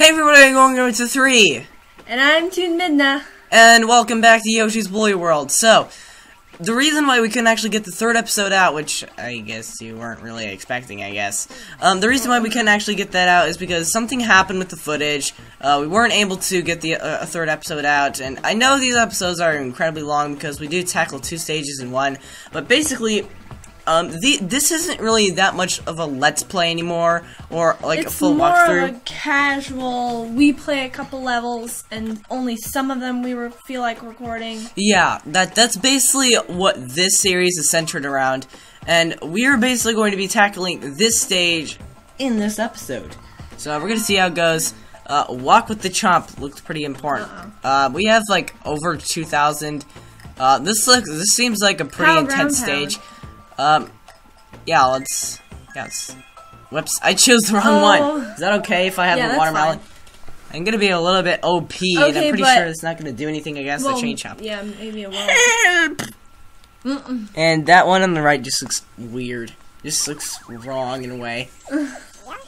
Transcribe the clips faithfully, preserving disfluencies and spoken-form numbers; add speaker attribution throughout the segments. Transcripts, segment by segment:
Speaker 1: Hey everybody, I'm going over to three.
Speaker 2: And I'm Toon Midna.
Speaker 1: And welcome back to Yoshi's Woolly World. So, the reason why we couldn't actually get the third episode out, which I guess you weren't really expecting, I guess. Um, the reason why we couldn't actually get that out is because something happened with the footage. Uh, we weren't able to get the uh, a third episode out, and I know these episodes are incredibly long because we do tackle two stages in one, but basically, Um, the, this isn't really that much of a Let's Play anymore, or like
Speaker 2: it's
Speaker 1: a full
Speaker 2: more
Speaker 1: walkthrough.
Speaker 2: Of a casual, we play a couple levels, and only some of them we re feel like recording.
Speaker 1: Yeah, that that's basically what this series is centered around, and we are basically going to be tackling this stage in this episode. So we're gonna see how it goes. Uh, Walk with the Chomp looked pretty important. Uh-uh. uh, we have like over two thousand. Uh, this looks. This seems like a pretty
Speaker 2: Pow,
Speaker 1: intense
Speaker 2: ground
Speaker 1: stage. Um, yeah, let's, yes. Whoops, I chose the wrong
Speaker 2: oh.
Speaker 1: one. Is that okay if I have
Speaker 2: yeah,
Speaker 1: a watermelon?
Speaker 2: Fine.
Speaker 1: I'm gonna be a little bit O P,
Speaker 2: okay,
Speaker 1: and I'm pretty
Speaker 2: but,
Speaker 1: sure it's not gonna do anything against
Speaker 2: well,
Speaker 1: the chain chomp.
Speaker 2: Yeah, maybe it will.
Speaker 1: Help!
Speaker 2: Mm -mm.
Speaker 1: And that one on the right just looks weird. Just looks wrong in a way.
Speaker 2: oh,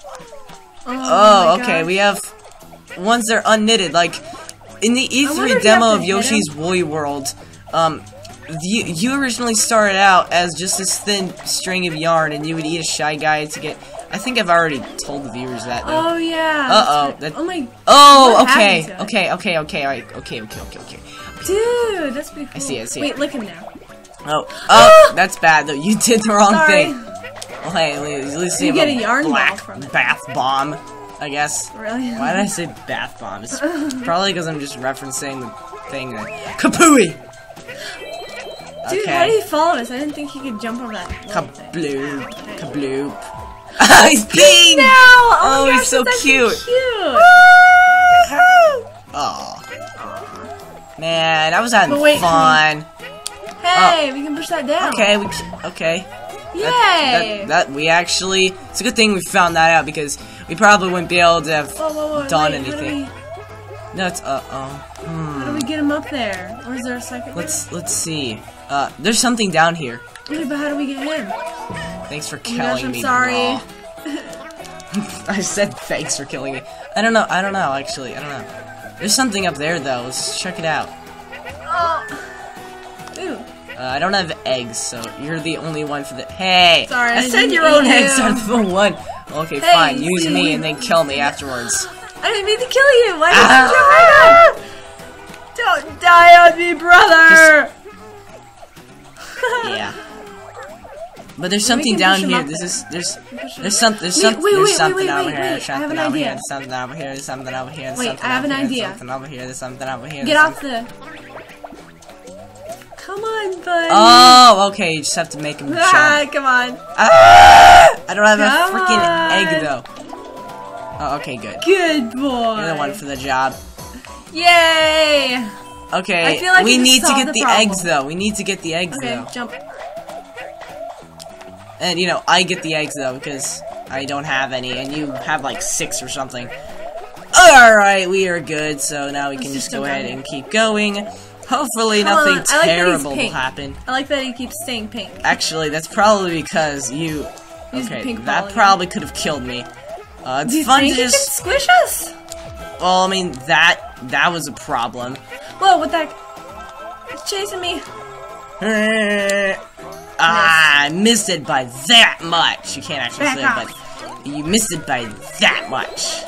Speaker 1: oh okay,
Speaker 2: gosh.
Speaker 1: we have ones that are unknitted. Like, in the E three demo of Yoshi's Woolly World, um, You, you originally started out as just this thin string of yarn, and you would eat a Shy Guy to get. I think I've already told the viewers that. Though.
Speaker 2: Oh yeah.
Speaker 1: Uh oh. That,
Speaker 2: oh my.
Speaker 1: Oh okay. Okay. Okay. Okay. Alright. Okay. Okay. Okay. Okay.
Speaker 2: Dude, that's pretty cool.
Speaker 1: I see. I see.
Speaker 2: Wait, look him now.
Speaker 1: Oh. Oh. That's bad though. You did the wrong
Speaker 2: Sorry.
Speaker 1: thing. Well, hey, at least
Speaker 2: you
Speaker 1: you
Speaker 2: get
Speaker 1: have
Speaker 2: a yarn
Speaker 1: black
Speaker 2: ball from it.
Speaker 1: bath bomb. I guess.
Speaker 2: Really?
Speaker 1: Why did I say bath bomb? It's probably because I'm just referencing the thing. That, Kapooey.
Speaker 2: Dude,
Speaker 1: okay.
Speaker 2: how did he follow us? I didn't think he could jump over that.
Speaker 1: Kabloop.
Speaker 2: Okay.
Speaker 1: Kabloop. He's peeing!
Speaker 2: now! Oh,
Speaker 1: Oh,
Speaker 2: my
Speaker 1: he's
Speaker 2: gosh,
Speaker 1: so
Speaker 2: that's
Speaker 1: cute.
Speaker 2: cute.
Speaker 1: Oh. Man, that was having
Speaker 2: wait,
Speaker 1: fun.
Speaker 2: Hey, oh. we can push that down.
Speaker 1: Okay, we okay.
Speaker 2: Yay!
Speaker 1: That, that, that we actually, it's a good thing we found that out because we probably wouldn't be able to have
Speaker 2: whoa, whoa, whoa,
Speaker 1: done
Speaker 2: wait,
Speaker 1: anything.
Speaker 2: We,
Speaker 1: no, it's uh oh. Hmm.
Speaker 2: How do we get him up there? Or is there a second?
Speaker 1: Let's let's see. Uh, there's something down here.
Speaker 2: Wait, but how do we get him?
Speaker 1: Thanks for
Speaker 2: Oh
Speaker 1: killing
Speaker 2: gosh, I'm
Speaker 1: me.
Speaker 2: sorry.
Speaker 1: I said thanks for killing me. I don't know. I don't know. Actually, I don't know. There's something up there though. Let's check it out.
Speaker 2: Oh. Ooh.
Speaker 1: Uh, I don't have eggs, so you're the only one for the. Hey,
Speaker 2: Sorry,
Speaker 1: I,
Speaker 2: I
Speaker 1: said
Speaker 2: didn't
Speaker 1: your own
Speaker 2: eat
Speaker 1: eggs
Speaker 2: you.
Speaker 1: are the one. Okay,
Speaker 2: Hey,
Speaker 1: fine. Use
Speaker 2: see,
Speaker 1: me
Speaker 2: we-
Speaker 1: and then kill me afterwards.
Speaker 2: I didn't mean to kill you. Why did
Speaker 1: Ah.
Speaker 2: you jump right up? Don't die on me, brother.
Speaker 1: Yeah. But there's
Speaker 2: Maybe
Speaker 1: something
Speaker 2: we can
Speaker 1: down
Speaker 2: push him
Speaker 1: here.
Speaker 2: up
Speaker 1: This
Speaker 2: there.
Speaker 1: is there's
Speaker 2: Push him
Speaker 1: there's
Speaker 2: up.
Speaker 1: something there's
Speaker 2: Wait,
Speaker 1: something
Speaker 2: wait,
Speaker 1: there's
Speaker 2: wait,
Speaker 1: something
Speaker 2: wait,
Speaker 1: over
Speaker 2: wait,
Speaker 1: here.
Speaker 2: wait.
Speaker 1: There's
Speaker 2: I have
Speaker 1: something
Speaker 2: an
Speaker 1: over here.
Speaker 2: idea.
Speaker 1: There's something over here. There's something over here. There's
Speaker 2: Wait,
Speaker 1: something
Speaker 2: I have
Speaker 1: over
Speaker 2: an
Speaker 1: here,
Speaker 2: idea.
Speaker 1: There's something over here. There's something over here.
Speaker 2: Get
Speaker 1: there's
Speaker 2: off the. Come on, buddy.
Speaker 1: Oh, okay. You just have to make him jump.
Speaker 2: Ah, come on.
Speaker 1: Ah! I don't have
Speaker 2: Come
Speaker 1: a freaking
Speaker 2: on.
Speaker 1: egg though. Oh, okay, good.
Speaker 2: Good boy.
Speaker 1: You're the one for the job.
Speaker 2: Yay!
Speaker 1: Okay,
Speaker 2: I feel like
Speaker 1: we
Speaker 2: we just
Speaker 1: need to
Speaker 2: solved
Speaker 1: get
Speaker 2: the
Speaker 1: the
Speaker 2: problem.
Speaker 1: eggs though. We need to get the eggs
Speaker 2: Okay,
Speaker 1: though.
Speaker 2: jump.
Speaker 1: And you know, I get the eggs though because I don't have any, and you have like six or something. Alright, we are good, so now we
Speaker 2: Let's
Speaker 1: can
Speaker 2: just
Speaker 1: just go
Speaker 2: jump
Speaker 1: ahead
Speaker 2: down
Speaker 1: and keep going. Hopefully
Speaker 2: Come
Speaker 1: nothing
Speaker 2: on, I like that he's
Speaker 1: terrible will
Speaker 2: pink.
Speaker 1: happen.
Speaker 2: I like that he keeps staying pink.
Speaker 1: Actually, that's probably because you...
Speaker 2: He's the
Speaker 1: Okay,
Speaker 2: pink
Speaker 1: that
Speaker 2: ball
Speaker 1: probably could have killed me. Uh, it's
Speaker 2: Do you
Speaker 1: fun
Speaker 2: think
Speaker 1: to
Speaker 2: he
Speaker 1: just...
Speaker 2: can squish us?
Speaker 1: Well, I mean, that that was a problem.
Speaker 2: Whoa, what that? He's chasing me.
Speaker 1: Ah, I missed it by that much. You can't actually
Speaker 2: Back
Speaker 1: say it, but you missed it by that much.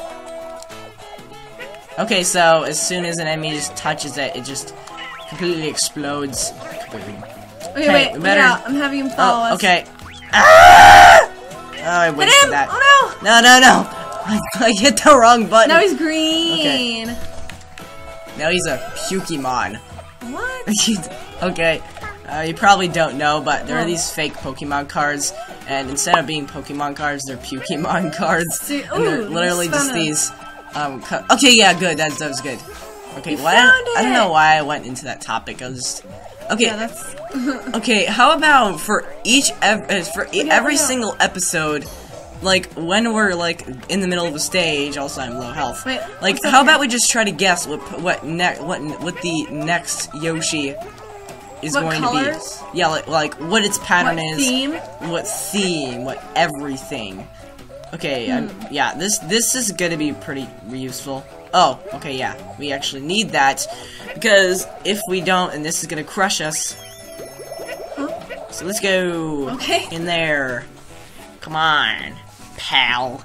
Speaker 1: Okay, so as soon as an enemy just touches it, it just completely explodes.
Speaker 2: Okay,
Speaker 1: Okay,
Speaker 2: wait,
Speaker 1: we
Speaker 2: look
Speaker 1: better-
Speaker 2: out. I'm having him follow
Speaker 1: Oh,
Speaker 2: us.
Speaker 1: okay. Ah! Oh, I
Speaker 2: Hit
Speaker 1: wasted
Speaker 2: him!
Speaker 1: that.
Speaker 2: Oh
Speaker 1: No, no, no! I, I hit the wrong
Speaker 2: no!
Speaker 1: button.
Speaker 2: Now he's green.
Speaker 1: Now he's a Pokemon.
Speaker 2: What?
Speaker 1: Okay, uh, you probably don't know, but there are
Speaker 2: Oh.
Speaker 1: these fake Pokemon cards, and instead of being Pokemon cards, they're Pokemon cards.
Speaker 2: See,
Speaker 1: and they're
Speaker 2: ooh,
Speaker 1: literally
Speaker 2: you
Speaker 1: just
Speaker 2: found a-
Speaker 1: these. Um, co okay, yeah, good. That, that was good. Okay,
Speaker 2: You
Speaker 1: why?
Speaker 2: found
Speaker 1: I don't know
Speaker 2: it!
Speaker 1: why I went into that topic. I was just. Okay,
Speaker 2: Yeah, that's.
Speaker 1: okay. How about for each ev uh, for e
Speaker 2: Okay,
Speaker 1: every
Speaker 2: okay.
Speaker 1: single episode? Like, when we're, like, in the middle of a stage, also I'm low health.
Speaker 2: Wait,
Speaker 1: like,
Speaker 2: what's
Speaker 1: how
Speaker 2: up
Speaker 1: about
Speaker 2: here?
Speaker 1: we just try to guess what what ne what what the next Yoshi is
Speaker 2: What
Speaker 1: going
Speaker 2: colors?
Speaker 1: to be? Yeah, like like what its pattern
Speaker 2: What
Speaker 1: is.
Speaker 2: theme?
Speaker 1: What theme? What everything? Okay, I'm, yeah, this this is gonna be pretty useful. Oh, okay, yeah, we actually need that because if we don't, and this is gonna crush us.
Speaker 2: Huh?
Speaker 1: So let's go.
Speaker 2: Okay.
Speaker 1: In there. Come on, pal.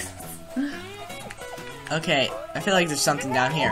Speaker 1: Okay, I feel like there's something down here.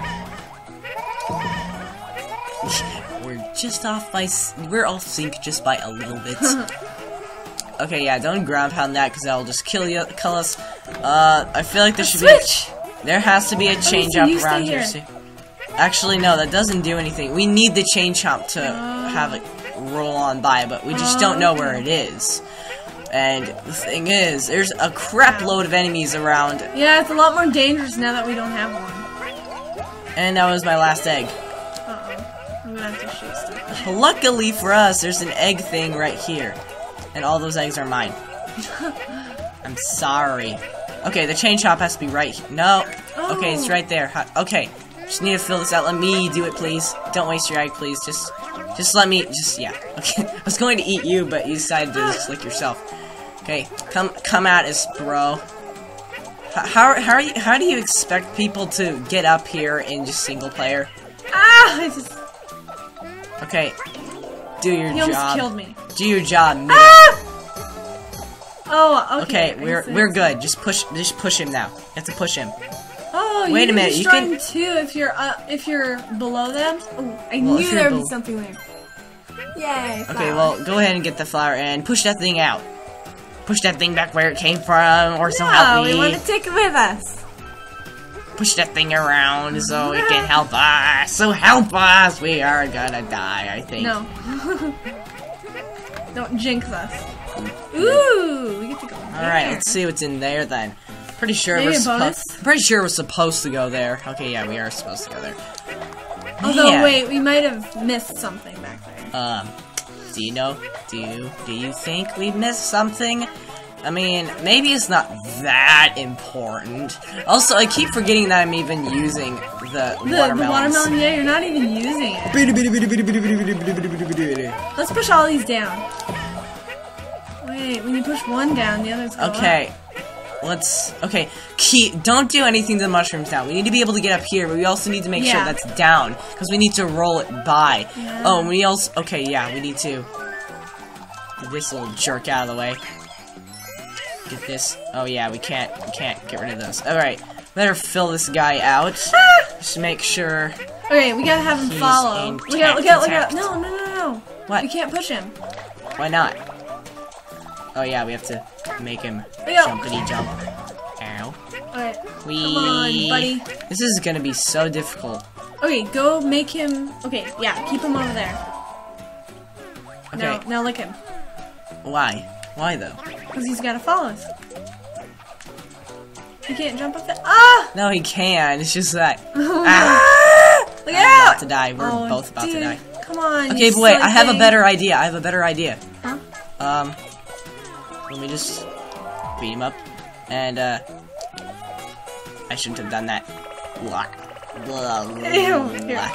Speaker 1: We're just off by. S we're off sync just by a little bit. Okay, yeah, don't ground pound that because that'll just kill you, kill us. Uh, I feel like there
Speaker 2: A
Speaker 1: should
Speaker 2: switch!
Speaker 1: be. A, there has to be a change
Speaker 2: so
Speaker 1: up
Speaker 2: you stay
Speaker 1: around here.
Speaker 2: here.
Speaker 1: See? Actually, no, that doesn't do anything. We need the chain chomp to
Speaker 2: Uh.
Speaker 1: have it roll on by, but we just don't know where it is. And the thing is, there's a crap load of enemies around,
Speaker 2: Yeah, it's a lot more dangerous now that we don't have one.
Speaker 1: and that was my last egg.
Speaker 2: Uh-oh. I'm gonna have to shoot stuff.
Speaker 1: Luckily for us, there's an egg thing right here. And all those eggs are mine. I'm sorry. Okay, the chain chomp has to be right here. No. Okay, it's
Speaker 2: Oh.
Speaker 1: right there. Ho- Okay. Just need to fill this out. Let me do it, please. Don't waste your egg, please. Just just let me just yeah. Okay. I was going to eat you, but you decided to just lick yourself. Okay. Come come at us, bro. H how how are you how do you expect people to get up here in just single player?
Speaker 2: Ah! I just,
Speaker 1: Okay. Do your
Speaker 2: he almost
Speaker 1: job.
Speaker 2: killed me.
Speaker 1: Do your job. Mid
Speaker 2: Ah! Oh, okay.
Speaker 1: Okay, we're
Speaker 2: I see.
Speaker 1: we're good. Just push, just push him now. You have to push him.
Speaker 2: Oh,
Speaker 1: Wait
Speaker 2: you
Speaker 1: a minute, you
Speaker 2: destroy
Speaker 1: can-
Speaker 2: them too if you're uh, if you're below them. Oh, I
Speaker 1: Well, if
Speaker 2: knew
Speaker 1: you're
Speaker 2: there would be
Speaker 1: bel-
Speaker 2: something there. Yay!
Speaker 1: Okay,
Speaker 2: flower.
Speaker 1: well, go ahead and get the flower and push that thing out. Push that thing back where it came from, or so
Speaker 2: No,
Speaker 1: help me.
Speaker 2: we want to take it with us.
Speaker 1: Push that thing around so it can help us. So help us. We are gonna die, I think.
Speaker 2: No. Don't jinx us. Ooh, we get to go.
Speaker 1: All right, let's see what's in there then. Pretty sure
Speaker 2: Maybe
Speaker 1: we're
Speaker 2: a bonus?
Speaker 1: supposed. Pretty sure we're supposed to go there. Okay, yeah, we are supposed to go there.
Speaker 2: Although,
Speaker 1: Man.
Speaker 2: wait, we might have missed something back there.
Speaker 1: Um, do you know? Do you do you think we missed something? I mean, maybe it's not that important. Also, I keep forgetting that I'm even using the,
Speaker 2: The, the
Speaker 1: watermelons.
Speaker 2: watermelon, yeah, you're not even using it. Let's push all these down. Wait, when you push one down, the others go up.
Speaker 1: Okay, let's. Okay, keep. Don't do anything to the mushrooms now. We need to be able to get up here, but we also need to make sure
Speaker 2: Yeah.
Speaker 1: that's down because we need to roll it by.
Speaker 2: Yeah.
Speaker 1: Oh, and we also. Okay, yeah, we need to get this little jerk out of the way. Get this. Oh yeah, we can't. We can't get rid of those. All right, better fill this guy out. Just make sure.
Speaker 2: Okay, we gotta have him
Speaker 1: He's
Speaker 2: follow.
Speaker 1: intact,
Speaker 2: Look out, look out, look out.
Speaker 1: intact.
Speaker 2: No, no, no, no.
Speaker 1: What?
Speaker 2: We can't push him.
Speaker 1: Why not? Oh yeah, we have to make him
Speaker 2: Yeah.
Speaker 1: jumpity jump. Ow.
Speaker 2: Alright,
Speaker 1: Wee.
Speaker 2: come on, buddy.
Speaker 1: This is gonna be so difficult.
Speaker 2: Okay, go make him. Okay, yeah, keep him over there.
Speaker 1: Okay.
Speaker 2: Now, now lick him.
Speaker 1: Why? Why though?
Speaker 2: Because he's gotta follow us. He can't jump up there. Ah!
Speaker 1: No, he can. It's just that.
Speaker 2: Oh,
Speaker 1: Ah!
Speaker 2: Look
Speaker 1: I'm
Speaker 2: out!
Speaker 1: about to die. We're
Speaker 2: Oh,
Speaker 1: both about
Speaker 2: dude,
Speaker 1: to die.
Speaker 2: Come on.
Speaker 1: Okay,
Speaker 2: you
Speaker 1: but wait.
Speaker 2: silly
Speaker 1: I have a
Speaker 2: thing.
Speaker 1: better idea. I have a better idea.
Speaker 2: Huh?
Speaker 1: Um, let me just beat him up, and uh, I shouldn't have done that. Blah. Blah, blah,
Speaker 2: Ew, here.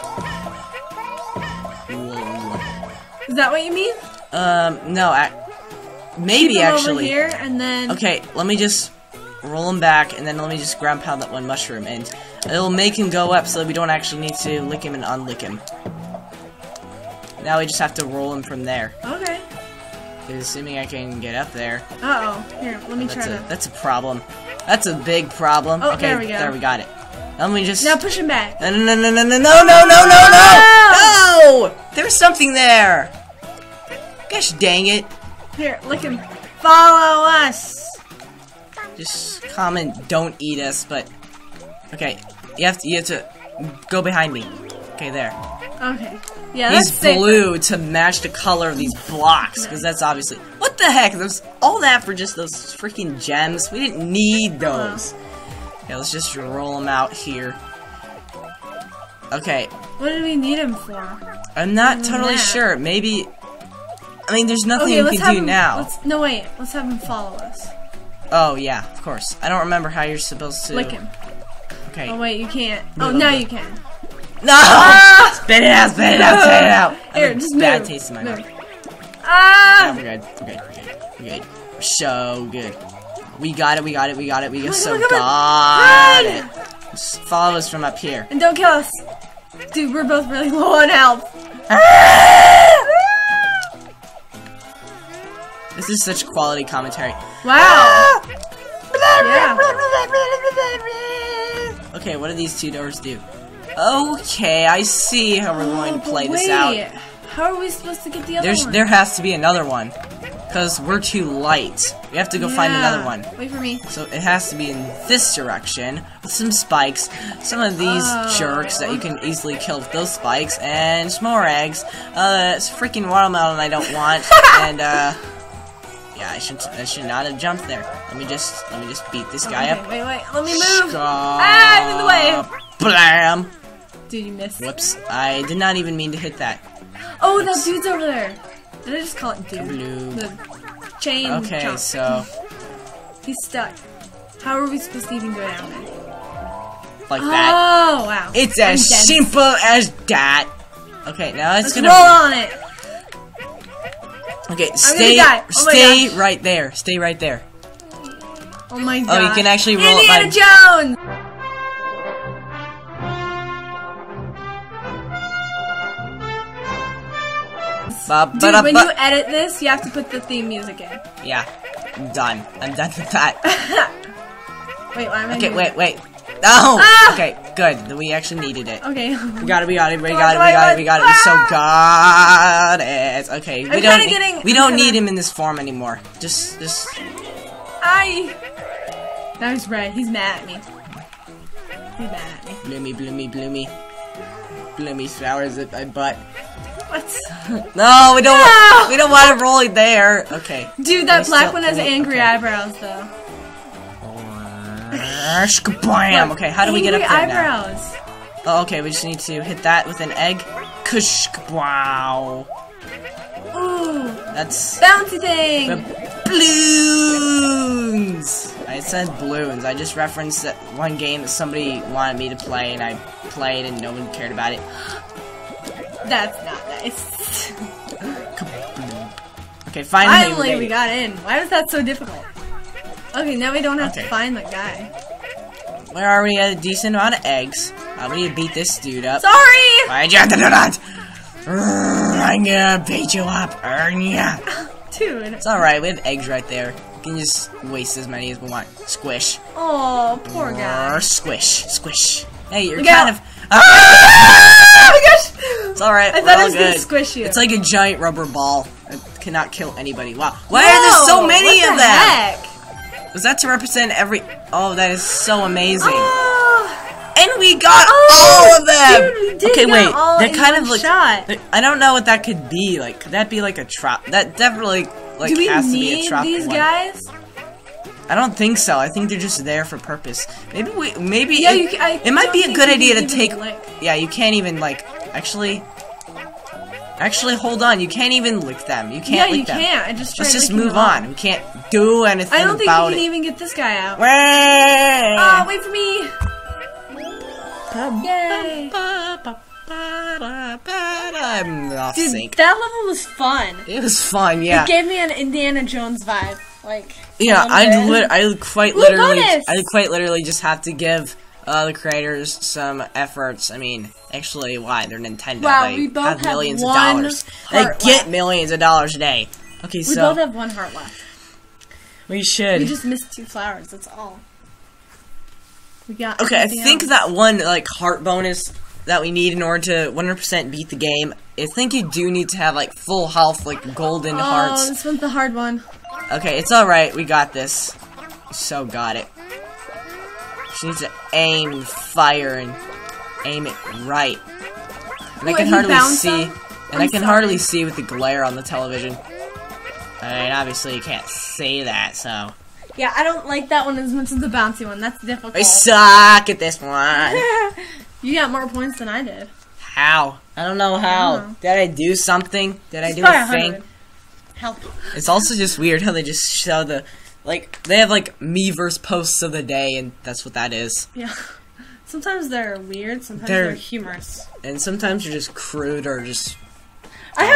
Speaker 1: blah.
Speaker 2: Is that what you mean?
Speaker 1: Um, no, I, maybe
Speaker 2: Keep him
Speaker 1: actually.
Speaker 2: over here, and then.
Speaker 1: Okay, let me just roll him back, and then let me just ground pound that one mushroom, and it'll make him go up so that we don't actually need to lick him and unlick him. Now we just have to roll him from there.
Speaker 2: Okay.
Speaker 1: Assuming I can get up there.
Speaker 2: Uh oh. Here, let me try
Speaker 1: That's a,
Speaker 2: to.
Speaker 1: that's a problem. That's a big problem.
Speaker 2: Oh,
Speaker 1: okay,
Speaker 2: there we go.
Speaker 1: There we got it. Let me just.
Speaker 2: Now push him back.
Speaker 1: No, no, no, no, no, no, no, no, no, no, no! No! There's something there! Gosh dang it.
Speaker 2: Here, lick him. Follow us.
Speaker 1: Just comment, don't eat us, but. Okay, you have to, you have to go behind me. Okay, there.
Speaker 2: Okay. Yeah,
Speaker 1: He's
Speaker 2: that's safer.
Speaker 1: blue to match the color of these blocks, because that's obviously. What the heck? There's all that for just those freaking gems. We didn't need those. Okay, let's just roll them out here. Okay,
Speaker 2: What did we need him for?
Speaker 1: I'm not totally
Speaker 2: that.
Speaker 1: sure. Maybe. I mean, there's nothing
Speaker 2: Okay,
Speaker 1: you
Speaker 2: let's
Speaker 1: can
Speaker 2: have
Speaker 1: do
Speaker 2: him.
Speaker 1: now.
Speaker 2: Let's, no, wait. Let's have him follow us.
Speaker 1: Oh yeah, of course. I don't remember how you're supposed to.
Speaker 2: Lick him.
Speaker 1: Okay.
Speaker 2: Oh wait, you can't.
Speaker 1: Move
Speaker 2: Oh,
Speaker 1: a
Speaker 2: now
Speaker 1: bit.
Speaker 2: you can.
Speaker 1: No! Spit it out! Spit it out! Spit it out! I
Speaker 2: Here,
Speaker 1: have a
Speaker 2: just
Speaker 1: bad
Speaker 2: move.
Speaker 1: taste in my
Speaker 2: Move.
Speaker 1: mouth. Yeah,
Speaker 2: Ah!
Speaker 1: we're good. We're good. We're good. We're good. We're so good. We got it, we got it, we got it, we
Speaker 2: Come on,
Speaker 1: so
Speaker 2: come on, come
Speaker 1: got
Speaker 2: on.
Speaker 1: it. Just follow us from up here.
Speaker 2: And don't kill us. Dude, we're both really low on health.
Speaker 1: This is such quality commentary.
Speaker 2: Wow. Yeah.
Speaker 1: Okay, what do these two doors do? Okay, I see how we're going to play
Speaker 2: But
Speaker 1: this
Speaker 2: wait,
Speaker 1: out.
Speaker 2: how are we supposed to get the other
Speaker 1: There's
Speaker 2: one?
Speaker 1: there has to be another one. Because we're too light. We have to go find
Speaker 2: Yeah.
Speaker 1: another one.
Speaker 2: Wait for me.
Speaker 1: So it has to be in this direction with some spikes, some of these
Speaker 2: Oh.
Speaker 1: jerks that you can easily kill with those spikes, and some more eggs. Uh, it's freaking watermelon I don't want, and uh, yeah, I should I should not have jumped there. Let me just let me just beat this guy
Speaker 2: Okay,
Speaker 1: up.
Speaker 2: wait, wait, let me move.
Speaker 1: Stop.
Speaker 2: Ah, I'm in the way.
Speaker 1: Blam!
Speaker 2: Dude, you missed.
Speaker 1: Whoops! I did not even mean to hit that.
Speaker 2: Oh, that dude's over there. Did I just call it dude?
Speaker 1: Blue.
Speaker 2: The chain
Speaker 1: Okay,
Speaker 2: jump.
Speaker 1: so
Speaker 2: He's stuck. How are we supposed to even go down there?
Speaker 1: like that.
Speaker 2: Oh, wow.
Speaker 1: It's
Speaker 2: I'm
Speaker 1: as
Speaker 2: dead.
Speaker 1: simple as that. Okay, now it's
Speaker 2: Let's
Speaker 1: gonna.
Speaker 2: roll on it.
Speaker 1: Okay, stay,
Speaker 2: die. Oh my
Speaker 1: stay
Speaker 2: gosh.
Speaker 1: right there. Stay right there.
Speaker 2: Oh my god.
Speaker 1: Oh, you can actually roll it
Speaker 2: Indiana
Speaker 1: by-
Speaker 2: Jones!
Speaker 1: Ba-
Speaker 2: Dude,
Speaker 1: ba-
Speaker 2: when
Speaker 1: ba-
Speaker 2: you edit this, you have to put the theme music in.
Speaker 1: Yeah, I'm done. I'm done with that.
Speaker 2: Wait, why am I
Speaker 1: Okay,
Speaker 2: doing
Speaker 1: wait, wait. No.
Speaker 2: Ah!
Speaker 1: Okay, good. We actually needed it.
Speaker 2: Okay.
Speaker 1: We got it. We got it. We
Speaker 2: Come
Speaker 1: got it.
Speaker 2: on,
Speaker 1: We got
Speaker 2: come
Speaker 1: it. We got it.
Speaker 2: on.
Speaker 1: We so got it. Okay, we
Speaker 2: I'm
Speaker 1: don't.
Speaker 2: kinda getting-
Speaker 1: we
Speaker 2: I'm
Speaker 1: don't
Speaker 2: kinda-
Speaker 1: need him in this form anymore. Just, just.
Speaker 2: I. That was red. He's mad at me. He's mad at me.
Speaker 1: Bloomy, bloomy, bloomy, bloomy flowers at my butt.
Speaker 2: What?
Speaker 1: No, we don't.
Speaker 2: No!
Speaker 1: We don't want to roll it there. Okay.
Speaker 2: Dude, that
Speaker 1: We
Speaker 2: black
Speaker 1: still-
Speaker 2: one has
Speaker 1: we-
Speaker 2: angry
Speaker 1: okay.
Speaker 2: eyebrows, though.
Speaker 1: Bam!
Speaker 2: Look,
Speaker 1: Okay, how do we get up
Speaker 2: angry
Speaker 1: there now?
Speaker 2: eyebrows.
Speaker 1: Oh, okay, we just need to hit that with an egg. Kush, wow.
Speaker 2: Ooh,
Speaker 1: That's
Speaker 2: bouncy thing.
Speaker 1: balloons. I said balloons. I just referenced that one game that somebody wanted me to play, and I played, and no one cared about it.
Speaker 2: That's not nice.
Speaker 1: Okay, finally,
Speaker 2: Finally,
Speaker 1: made
Speaker 2: we
Speaker 1: it.
Speaker 2: got in. Why was that so difficult? Okay, now we don't have
Speaker 1: Okay.
Speaker 2: to find the guy.
Speaker 1: We're already at a decent amount of eggs. Uh, we need to beat this dude up.
Speaker 2: Sorry.
Speaker 1: Why'd you have to do that? I'm gonna beat you up. Yeah.
Speaker 2: Dude.
Speaker 1: It's alright, we have eggs right there. We can just waste as many as we want. Squish.
Speaker 2: Oh, poor guy.
Speaker 1: Or squish. Squish. Hey, you're
Speaker 2: Look
Speaker 1: kind
Speaker 2: out.
Speaker 1: of. Ah!
Speaker 2: Oh my gosh!
Speaker 1: It's alright.
Speaker 2: I
Speaker 1: we're
Speaker 2: thought
Speaker 1: all
Speaker 2: it was gonna
Speaker 1: good.
Speaker 2: squish you.
Speaker 1: It's like a giant rubber ball. It cannot kill anybody. Wow. Why are there so
Speaker 2: Whoa,
Speaker 1: many
Speaker 2: what
Speaker 1: of
Speaker 2: the
Speaker 1: them?
Speaker 2: Heck?
Speaker 1: Was that to represent every. Oh, that is so amazing.
Speaker 2: Oh,
Speaker 1: And we got
Speaker 2: Oh,
Speaker 1: all of them!
Speaker 2: dude, we did
Speaker 1: okay,
Speaker 2: get
Speaker 1: wait.
Speaker 2: all
Speaker 1: They're
Speaker 2: in
Speaker 1: kind
Speaker 2: one
Speaker 1: of like.
Speaker 2: shot.
Speaker 1: they're- I don't know what that could be. Like, could that be like a trap? That definitely like
Speaker 2: do we
Speaker 1: has to be a
Speaker 2: need
Speaker 1: trap.
Speaker 2: these
Speaker 1: one.
Speaker 2: guys?
Speaker 1: I don't think so. I think they're just there for purpose. Maybe we. Maybe
Speaker 2: Yeah,
Speaker 1: it,
Speaker 2: you ca- I
Speaker 1: it might
Speaker 2: don't
Speaker 1: be a
Speaker 2: think
Speaker 1: good
Speaker 2: you
Speaker 1: idea
Speaker 2: can
Speaker 1: to
Speaker 2: even
Speaker 1: take.
Speaker 2: lick.
Speaker 1: Yeah, you can't even like actually. Actually, hold on. You can't even lick them. You can't
Speaker 2: Yeah,
Speaker 1: lick
Speaker 2: you
Speaker 1: them.
Speaker 2: can't. I just tried
Speaker 1: Let's just
Speaker 2: licking
Speaker 1: move
Speaker 2: them off.
Speaker 1: on. We can't do anything
Speaker 2: I don't think
Speaker 1: about
Speaker 2: we can
Speaker 1: it.
Speaker 2: even get this guy out.
Speaker 1: Wait.
Speaker 2: Oh, wait for me! Yay!
Speaker 1: I'm off
Speaker 2: Dude,
Speaker 1: sync.
Speaker 2: that level was fun.
Speaker 1: It was fun, yeah.
Speaker 2: It gave me an Indiana Jones vibe. Like,
Speaker 1: Yeah,
Speaker 2: um,
Speaker 1: I
Speaker 2: there.
Speaker 1: lit I quite
Speaker 2: Ooh,
Speaker 1: literally
Speaker 2: bonus!
Speaker 1: I quite literally just have to give uh, the creators some efforts. I mean, actually, why? They're Nintendo.
Speaker 2: Wow,
Speaker 1: they
Speaker 2: we both
Speaker 1: have
Speaker 2: have
Speaker 1: millions of
Speaker 2: one
Speaker 1: dollars. They
Speaker 2: heart
Speaker 1: get
Speaker 2: left.
Speaker 1: millions of dollars a day. Okay,
Speaker 2: We
Speaker 1: so
Speaker 2: both have one heart left.
Speaker 1: we should.
Speaker 2: We just missed two flowers, that's all. We got
Speaker 1: Okay, I
Speaker 2: everything
Speaker 1: think
Speaker 2: else.
Speaker 1: that one like heart bonus that we need in order to one hundred percent beat the game. I think you do need to have like full health, like golden
Speaker 2: Oh,
Speaker 1: hearts.
Speaker 2: this one's the hard one.
Speaker 1: Okay, it's alright, we got this. So got it. She needs to aim, fire, and aim it right. And I
Speaker 2: Ooh,
Speaker 1: can
Speaker 2: and he
Speaker 1: hardly
Speaker 2: bounced
Speaker 1: see.
Speaker 2: them?
Speaker 1: And
Speaker 2: I'm
Speaker 1: I can
Speaker 2: sorry.
Speaker 1: hardly see with the glare on the television. I mean, obviously you can't see that, so.
Speaker 2: Yeah, I don't like that one as much as the bouncy one. That's difficult.
Speaker 1: I suck at this one.
Speaker 2: You got more points than I did.
Speaker 1: How? I don't know how.
Speaker 2: I don't know.
Speaker 1: Did I do something? Did I
Speaker 2: It's
Speaker 1: do
Speaker 2: probably
Speaker 1: a thing?
Speaker 2: one hundred. Help.
Speaker 1: It's also just weird how they just show the, like, they have like Miiverse posts of the day, and that's what that is.
Speaker 2: Yeah. Sometimes they're weird, sometimes
Speaker 1: They're-
Speaker 2: they're, humorous.
Speaker 1: And sometimes you're just crude or just.
Speaker 2: I haven't.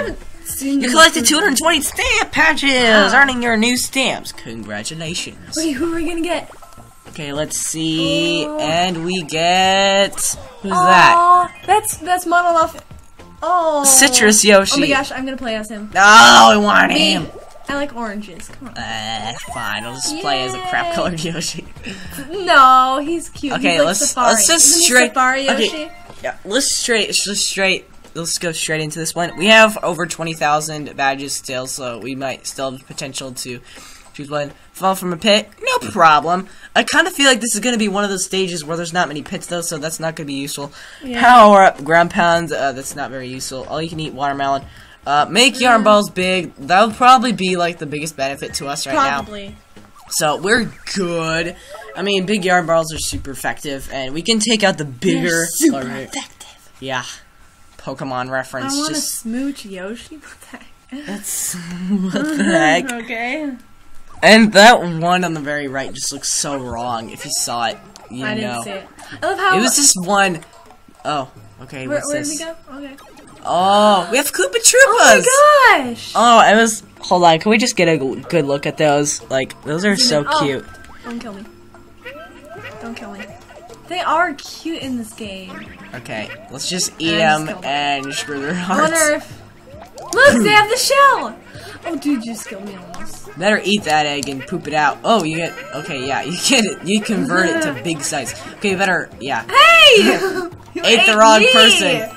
Speaker 1: You collected two hundred twenty stamp patches,
Speaker 2: Wow.
Speaker 1: earning your new stamps. Congratulations.
Speaker 2: Wait, who are we gonna get?
Speaker 1: Okay, let's see, and we get who's
Speaker 2: Aw,
Speaker 1: that?
Speaker 2: That's that's Monolith. Oh,
Speaker 1: Citrus Yoshi.
Speaker 2: Oh my gosh, I'm gonna play as him.
Speaker 1: No, I want
Speaker 2: Me.
Speaker 1: him.
Speaker 2: I like oranges. Come on.
Speaker 1: Uh, fine, I'll just play as a crap
Speaker 2: Yay.
Speaker 1: colored Yoshi.
Speaker 2: No, he's cute.
Speaker 1: Okay,
Speaker 2: he's like
Speaker 1: let's
Speaker 2: Safari.
Speaker 1: let's just
Speaker 2: Isn't he
Speaker 1: straight.
Speaker 2: Safari Yoshi?
Speaker 1: Okay, yeah, let's straight. Let's just straight. Let's go straight into this one. We have over twenty thousand badges still, so we might still have potential to choose one. Fall from a pit, no problem. I kind of feel like this is going to be one of those stages where there's not many pits, though, so that's not going to be useful.
Speaker 2: Yeah.
Speaker 1: Power up, ground pound, uh, that's not very useful. All you can eat watermelon. Uh, make yarn balls big. That would probably be like the biggest benefit to us right now.
Speaker 2: Probably.
Speaker 1: So we're good. I mean, big yarn balls are super effective, and we can take out the bigger.
Speaker 2: They're super
Speaker 1: or-
Speaker 2: effective.
Speaker 1: Yeah, Pokemon
Speaker 2: I
Speaker 1: reference.
Speaker 2: want to
Speaker 1: Just
Speaker 2: smooch Yoshi. What the heck?
Speaker 1: that's what the heck.
Speaker 2: Okay.
Speaker 1: And that one on the very right just looks so wrong. If you saw it, you
Speaker 2: I didn't
Speaker 1: know.
Speaker 2: see it. I love how.
Speaker 1: It was just one. Oh, okay.
Speaker 2: Where,
Speaker 1: What's
Speaker 2: where did
Speaker 1: this?
Speaker 2: we go? Okay.
Speaker 1: Oh, we have Koopa Troopas.
Speaker 2: Oh my gosh!
Speaker 1: Oh, I was. Hold on. Can we just get a good look at those? Like, those are so
Speaker 2: Oh.
Speaker 1: cute.
Speaker 2: Don't kill me. Don't kill me. They are cute in this game.
Speaker 1: Okay, let's just eat
Speaker 2: I
Speaker 1: them
Speaker 2: just killed them.
Speaker 1: and screw their
Speaker 2: I
Speaker 1: hearts.
Speaker 2: wonder if. Look, they have the shell! Oh, dude, you just killed me almost.
Speaker 1: Better eat that egg and poop it out. Oh, you get. Okay, yeah, you get it. You convert it to big size. Okay, you better. Yeah.
Speaker 2: Hey! You
Speaker 1: Ate the wrong
Speaker 2: me!
Speaker 1: person.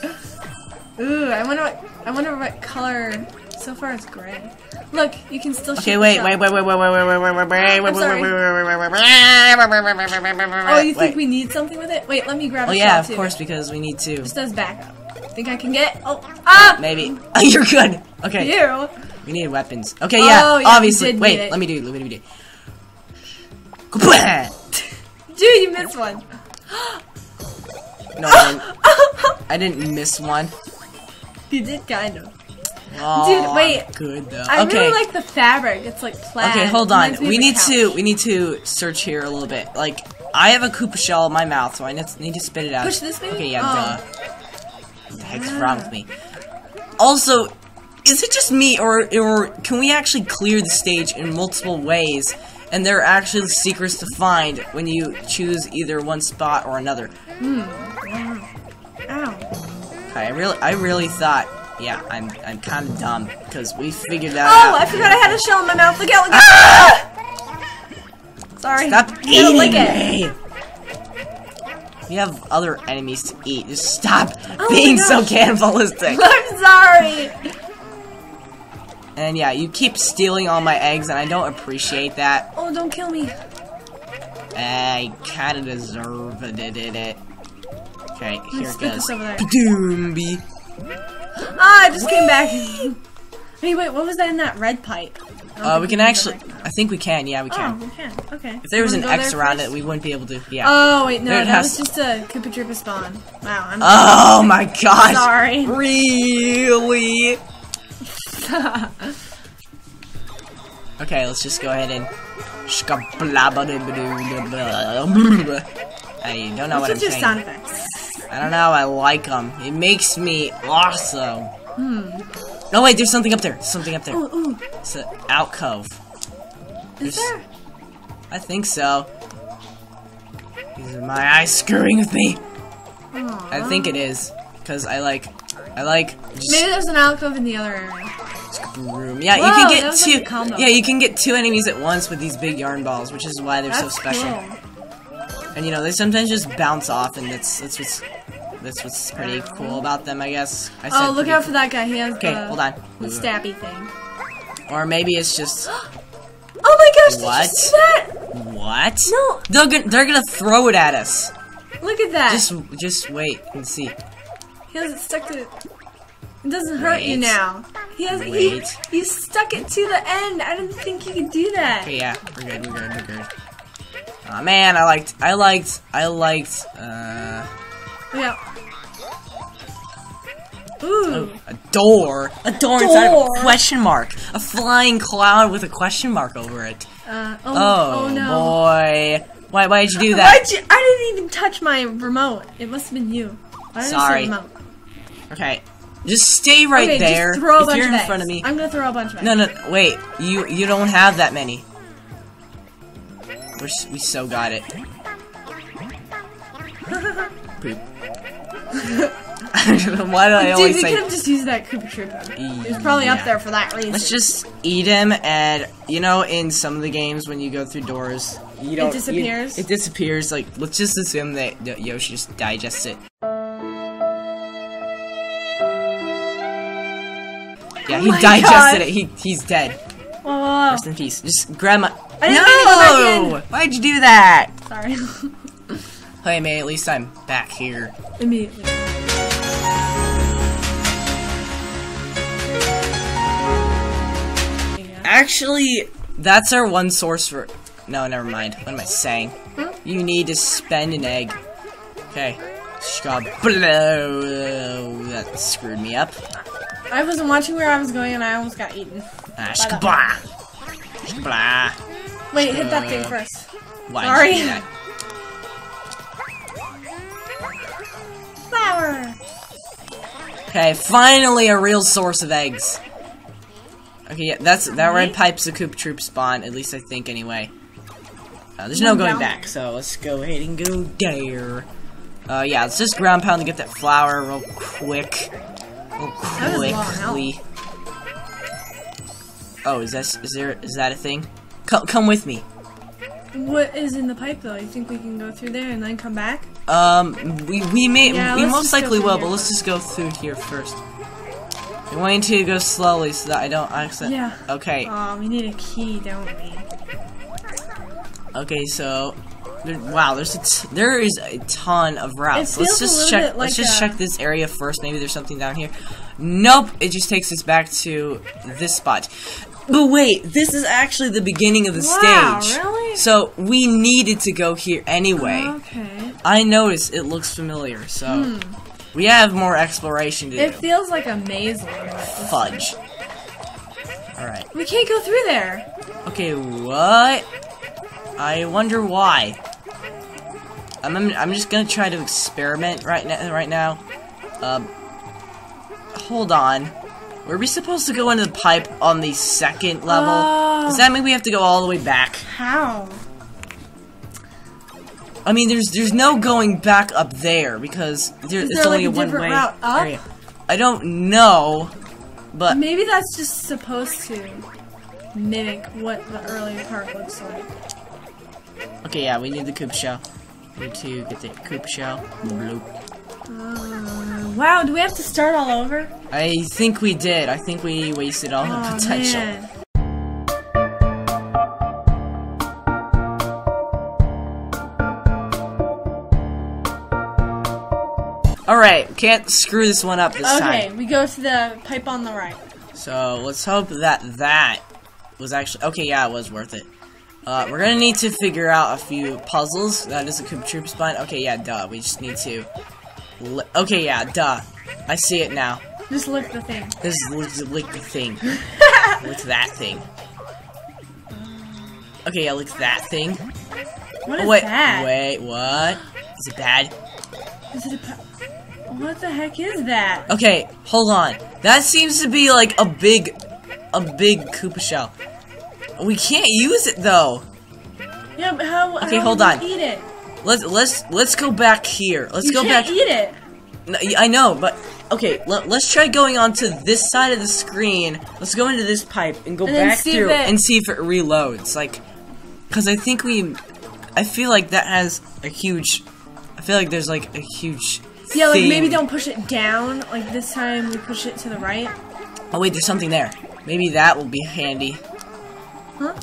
Speaker 2: Ooh, I wonder what. I wonder what color. So far, it's gray. Look, you can still.
Speaker 1: Okay,
Speaker 2: shoot
Speaker 1: wait,
Speaker 2: the
Speaker 1: wait,
Speaker 2: shell.
Speaker 1: wait, wait, wait, wait, wait, wait, wait, wait, wait, wait,
Speaker 2: I'm sorry.
Speaker 1: wait, wait, wait, wait, wait, wait.
Speaker 2: Oh, you think
Speaker 1: Wait.
Speaker 2: we need something with it? Wait, let me grab
Speaker 1: Oh
Speaker 2: a
Speaker 1: yeah,
Speaker 2: shell
Speaker 1: of
Speaker 2: too.
Speaker 1: course, because we need to.
Speaker 2: Just as backup. Think I can get? Oh, ah!
Speaker 1: Maybe. Oh, you're good. Okay.
Speaker 2: You.
Speaker 1: We need weapons. Okay, yeah,
Speaker 2: Oh, yeah,
Speaker 1: obviously.
Speaker 2: we did
Speaker 1: Wait,
Speaker 2: need it.
Speaker 1: let me do it. Let me do it. Kablah!
Speaker 2: Dude, you missed one.
Speaker 1: No, I didn't. I didn't miss one.
Speaker 2: You did kind of.
Speaker 1: Oh,
Speaker 2: Dude, wait.
Speaker 1: Good though.
Speaker 2: I
Speaker 1: okay.
Speaker 2: really like the fabric. It's like plaid.
Speaker 1: Okay, hold
Speaker 2: It
Speaker 1: on.
Speaker 2: reminds me
Speaker 1: We
Speaker 2: of a
Speaker 1: need
Speaker 2: couch.
Speaker 1: to we need to search here a little bit. Like, I have a Koopa shell in my mouth, so I need to, need to spit it out.
Speaker 2: Push this, maybe?
Speaker 1: Okay, yeah,
Speaker 2: Oh.
Speaker 1: duh. What the heck's wrong with me? Also, is it just me, or or can we actually clear the stage in multiple ways? And there are actually secrets to find when you choose either one spot or another.
Speaker 2: Ow.
Speaker 1: Okay, I really I really thought. Yeah, I'm I'm kind of dumb because we figured that
Speaker 2: Oh,
Speaker 1: out.
Speaker 2: I forgot I had a shell in my mouth. Look out! Look out! Sorry.
Speaker 1: Stop
Speaker 2: You gotta
Speaker 1: eating
Speaker 2: lick it.
Speaker 1: me! We have other enemies to eat. Just stop
Speaker 2: Oh
Speaker 1: being
Speaker 2: my
Speaker 1: so
Speaker 2: gosh.
Speaker 1: cannibalistic.
Speaker 2: I'm sorry.
Speaker 1: And yeah, you keep stealing all my eggs, and I don't appreciate that.
Speaker 2: Oh, don't kill me.
Speaker 1: I kind of deserve it. it, it, it. Okay, here it
Speaker 2: spit
Speaker 1: goes.
Speaker 2: this over there.
Speaker 1: Padoombi.
Speaker 2: Ah, I just came back. Hey, wait, what was that in that red pipe? I don't
Speaker 1: Uh,
Speaker 2: think
Speaker 1: we can
Speaker 2: use it
Speaker 1: actually.
Speaker 2: right now.
Speaker 1: I think we can. Yeah, we
Speaker 2: Oh,
Speaker 1: can.
Speaker 2: we can. Okay.
Speaker 1: If there was
Speaker 2: You
Speaker 1: an
Speaker 2: wanna go
Speaker 1: X
Speaker 2: there
Speaker 1: around
Speaker 2: first?
Speaker 1: it, we wouldn't be able to. Yeah.
Speaker 2: Oh wait, no,
Speaker 1: There it
Speaker 2: that
Speaker 1: has-
Speaker 2: was just a Koopa Troopa spawn. Wow, I'm
Speaker 1: Oh my gosh!
Speaker 2: sorry.
Speaker 1: Really? Okay, let's just go ahead and. I don't know what I'm
Speaker 2: What's with your
Speaker 1: saying.
Speaker 2: sound effects?
Speaker 1: I don't know. I like them. It makes me awesome. No, wait. There's something up there. Something up there.
Speaker 2: Ooh, ooh.
Speaker 1: It's an alcove.
Speaker 2: Is
Speaker 1: There's-
Speaker 2: there?
Speaker 1: I think so. These are my eyes screwing with me.
Speaker 2: Aw.
Speaker 1: I think it is because I like. I like. Just
Speaker 2: Maybe there's an alcove in the other area.
Speaker 1: room. Yeah, you
Speaker 2: Whoa,
Speaker 1: can
Speaker 2: that
Speaker 1: get
Speaker 2: was
Speaker 1: two.
Speaker 2: like a combo.
Speaker 1: Yeah, you can get two enemies at once with these big yarn balls, which is why they're
Speaker 2: That's
Speaker 1: so special.
Speaker 2: cool.
Speaker 1: And you know, they sometimes just bounce off, and that's that's what's that's what's pretty cool about them, I guess. I said
Speaker 2: Oh, look
Speaker 1: pretty
Speaker 2: out
Speaker 1: cool.
Speaker 2: for that guy. He has
Speaker 1: Okay,
Speaker 2: the,
Speaker 1: hold on.
Speaker 2: the stabby thing.
Speaker 1: Or maybe it's just
Speaker 2: Oh my gosh! Did
Speaker 1: What?
Speaker 2: you see that?
Speaker 1: what?
Speaker 2: No.
Speaker 1: They're gonna they're gonna throw it at us.
Speaker 2: Look at that.
Speaker 1: Just just wait and see.
Speaker 2: He has it stuck to. It doesn't hurt you
Speaker 1: Wait.
Speaker 2: now. He has. He,
Speaker 1: Wait.
Speaker 2: he stuck it to the end. I didn't think you could do that.
Speaker 1: Okay, yeah, we're good, we're good, we're good. Aw, man, I liked, I liked, I liked, uh,
Speaker 2: Yeah. Ooh.
Speaker 1: a door. A door inside of
Speaker 2: Door.
Speaker 1: a question mark. A flying cloud with a question mark over it.
Speaker 2: Uh, oh,
Speaker 1: Oh,
Speaker 2: oh no.
Speaker 1: boy. Why, why did you do that?
Speaker 2: Why'd you? I didn't even touch my remote. It must have been you. Why did I
Speaker 1: Sorry.
Speaker 2: say remote?
Speaker 1: Okay. Just stay right
Speaker 2: okay,
Speaker 1: there.
Speaker 2: Just throw a
Speaker 1: if
Speaker 2: bunch
Speaker 1: you're
Speaker 2: of
Speaker 1: in
Speaker 2: eggs.
Speaker 1: front of me.
Speaker 2: I'm gonna throw a bunch of eggs.
Speaker 1: No, no, wait. You you don't have that many. We're, s- we so got it. Poop. Why do I
Speaker 2: Dude,
Speaker 1: always
Speaker 2: we
Speaker 1: say?
Speaker 2: could have just used that Koopa Troopa. It was probably
Speaker 1: Yeah.
Speaker 2: up there for that reason.
Speaker 1: Let's just eat him, and you know, in some of the games when you go through doors, you don't. you-
Speaker 2: disappears?
Speaker 1: it disappears. Like, let's just assume that that Yoshi just digests it. Yeah, he
Speaker 2: Oh my
Speaker 1: digested
Speaker 2: God.
Speaker 1: it. He he's dead.
Speaker 2: Whoa, whoa, whoa.
Speaker 1: Rest in peace. Just grab my.
Speaker 2: I didn't
Speaker 1: no!
Speaker 2: mean to go back
Speaker 1: Why'd you do that?
Speaker 2: Sorry.
Speaker 1: Hey, man. At least I'm back here.
Speaker 2: Immediately.
Speaker 1: Actually, that's our one source for. No, never mind. What am I saying?
Speaker 2: Huh?
Speaker 1: You need to spend an egg. Okay. Shkablow. That screwed me up.
Speaker 2: I wasn't watching where I was going and I almost got eaten.
Speaker 1: Ah,
Speaker 2: By the-
Speaker 1: shkablah. Shkablah.
Speaker 2: Wait, hit that
Speaker 1: Uh,
Speaker 2: thing first.
Speaker 1: Why'd
Speaker 2: Sorry.
Speaker 1: you do that?
Speaker 2: Flower!
Speaker 1: Okay, finally a real source of eggs. Okay, yeah, that's that red
Speaker 2: Right.
Speaker 1: pipe's a Koopa Troop spawn, at least I think anyway. Uh, there's no
Speaker 2: One
Speaker 1: going
Speaker 2: down
Speaker 1: back,
Speaker 2: there.
Speaker 1: so let's go ahead and go there. Uh, yeah, let's just ground pound to get that flower real quick. Real
Speaker 2: That was long, how-
Speaker 1: quickly. Oh, is that is there is that a thing? Come come with me.
Speaker 2: What is in the pipe though? You think we can go through there and then come back?
Speaker 1: Um, we we may
Speaker 2: Yeah,
Speaker 1: we
Speaker 2: let's
Speaker 1: most
Speaker 2: just go
Speaker 1: likely
Speaker 2: through
Speaker 1: will,
Speaker 2: here
Speaker 1: but let's just go through here first. I'm going to go slowly so that I don't accident.
Speaker 2: Yeah.
Speaker 1: Okay.
Speaker 2: Oh, we need a key, don't we?
Speaker 1: Okay, so there, wow, there's a t there is a ton of routes.
Speaker 2: It
Speaker 1: Let's
Speaker 2: feels a
Speaker 1: just
Speaker 2: little
Speaker 1: check.
Speaker 2: bit
Speaker 1: Let's
Speaker 2: like
Speaker 1: just
Speaker 2: a-
Speaker 1: check this area first. Maybe there's something down here. Nope, it just takes us back to this spot. But wait, this is actually the beginning of the
Speaker 2: Wow,
Speaker 1: stage.
Speaker 2: really?
Speaker 1: So we needed to go here anyway.
Speaker 2: Okay.
Speaker 1: I noticed it looks familiar, so we have more exploration to
Speaker 2: It
Speaker 1: do.
Speaker 2: feels like a maze a little bit.
Speaker 1: Fudge. All right.
Speaker 2: We can't go through there.
Speaker 1: Okay, what? I wonder why. I'm I'm, I'm just gonna try to experiment right now. Right now. Um. Hold on. Were we supposed to go into the pipe on the second level?
Speaker 2: Oh.
Speaker 1: Does that mean we have to go all the way back?
Speaker 2: How?
Speaker 1: I mean, there's there's no going back up there because there,
Speaker 2: Is
Speaker 1: it's
Speaker 2: there,
Speaker 1: only
Speaker 2: like, a
Speaker 1: a one
Speaker 2: different
Speaker 1: way
Speaker 2: route up?
Speaker 1: area. I don't know, but
Speaker 2: Maybe that's just supposed to mimic what the earlier part looks like.
Speaker 1: okay, yeah, we need the Koopa shell. We need to get the Koopa shell. Bloop.
Speaker 2: Uh, wow, do we have to start all over?
Speaker 1: I think we did. I think we wasted all the
Speaker 2: Oh,
Speaker 1: potential.
Speaker 2: man.
Speaker 1: Alright, can't screw this one up this
Speaker 2: Okay,
Speaker 1: time.
Speaker 2: we go to the pipe on the right.
Speaker 1: So, let's hope that that was actually... Okay, yeah, it was worth it. Uh, we're gonna need to figure out a few puzzles. That is a Koopa Troop spawn. Okay, yeah, duh. We just need to... Li okay, yeah, duh. I see it now.
Speaker 2: Just lick the thing.
Speaker 1: This is lick, lick the thing. Lick that thing. Okay, yeah, lick that thing.
Speaker 2: What is
Speaker 1: Oh, wait,
Speaker 2: that?
Speaker 1: wait, what? Is it bad?
Speaker 2: Is it a pi- what the heck is that?
Speaker 1: Okay, hold on. That seems to be like a big, a big Koopa shell. We can't use it though.
Speaker 2: Yeah, but how?
Speaker 1: Okay,
Speaker 2: how
Speaker 1: hold
Speaker 2: would
Speaker 1: on.
Speaker 2: we Eat it.
Speaker 1: Let's let's let's go back here. Let's
Speaker 2: You
Speaker 1: go
Speaker 2: can't
Speaker 1: back.
Speaker 2: eat it.
Speaker 1: No, y- I know, but okay. Let, let's try going onto this side of the screen. Let's go into this pipe and go
Speaker 2: And then
Speaker 1: back
Speaker 2: see if
Speaker 1: through
Speaker 2: it-
Speaker 1: and see if it reloads. Like, because I think we, I feel like that has a huge. I feel like there's like a huge.
Speaker 2: Yeah, like
Speaker 1: thing.
Speaker 2: maybe don't push it down. Like this time we push it to the right.
Speaker 1: Oh wait, there's something there. Maybe that will be handy.
Speaker 2: Huh?